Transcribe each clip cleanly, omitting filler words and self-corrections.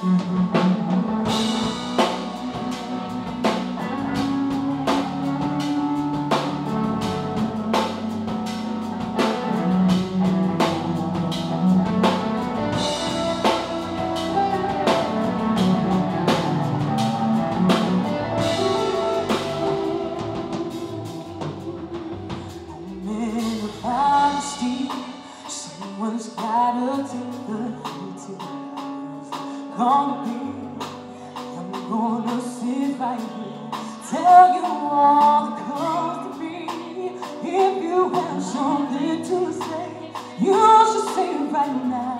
Someone's gotta take the details. Gonna be, I'm gonna sit right here, tell you all that comes to me. If you have something to say, you should say it right now.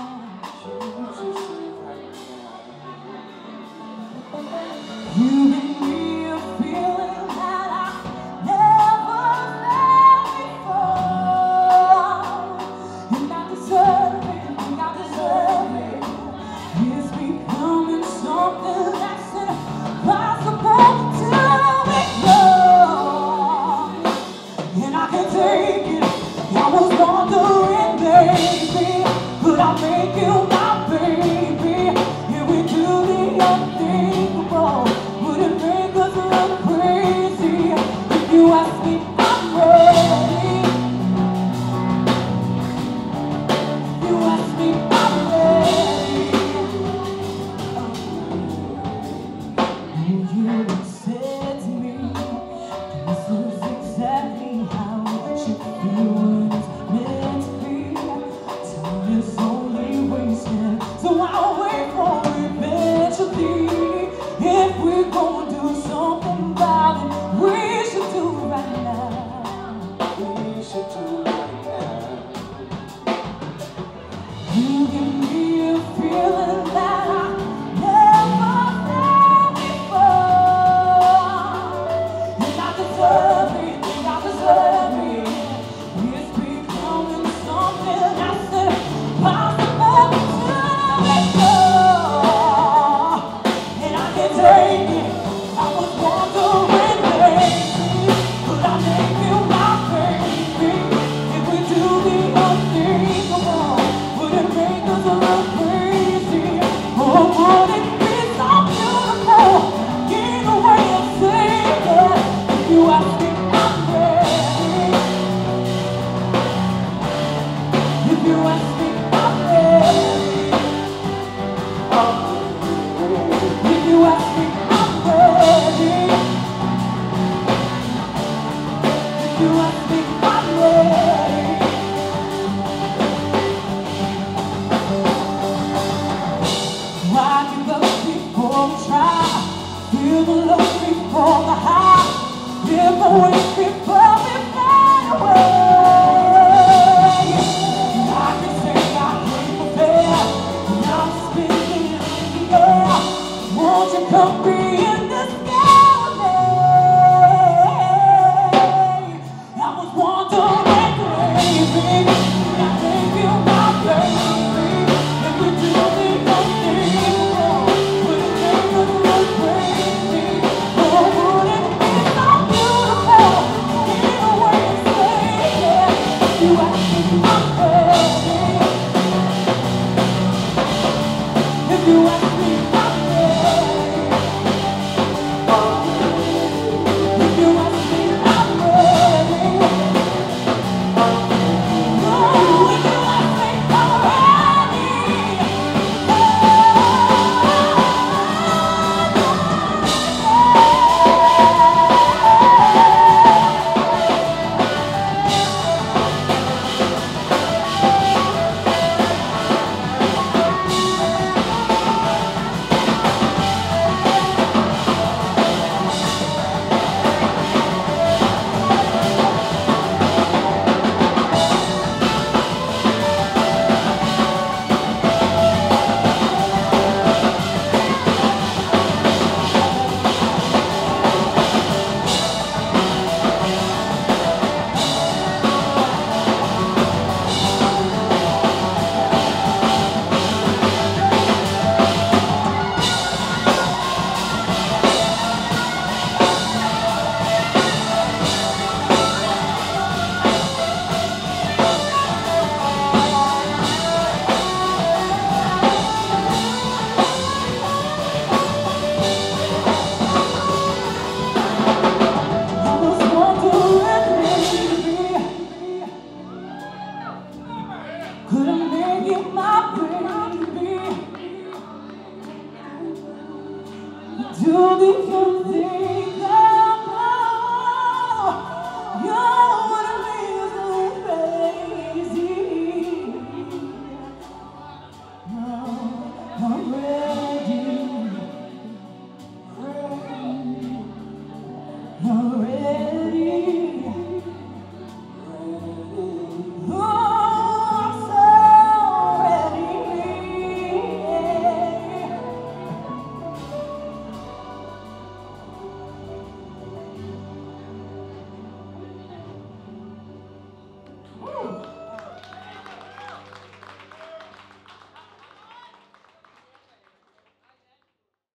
You give me a feeling that I never felt before. And I deserve it, I deserve it. It's becoming something that's impossible to ignore. And I can't take it, I was wondering, baby, could I make you my baby? If we do the unthinkable, would it make us look crazy? If you ask me, I'm ready. If you ask me, I'm ready. And you said to me, this is exactly how it should feel when it's meant to be. Time is only wasted, so I'll wait for eventually. If we're gonna do something about it, we should do it right now. We should do it right now. You give me a feeling that I never felt before. And I deserve it, I deserve it. It's becoming something that's impossible to ignore. And I can't take it, I was wondering, baby, could I make you my baby? If we do the unthinkable, would it make us look crazy? Or would it be so beautiful? Either way I'm saying it. If you ask me, I'm ready. If you ask me, I'm ready. If you ask me, I'm ready. If you ask me, I'm ready. Why give up before we try? Feel the love before the high. If I wait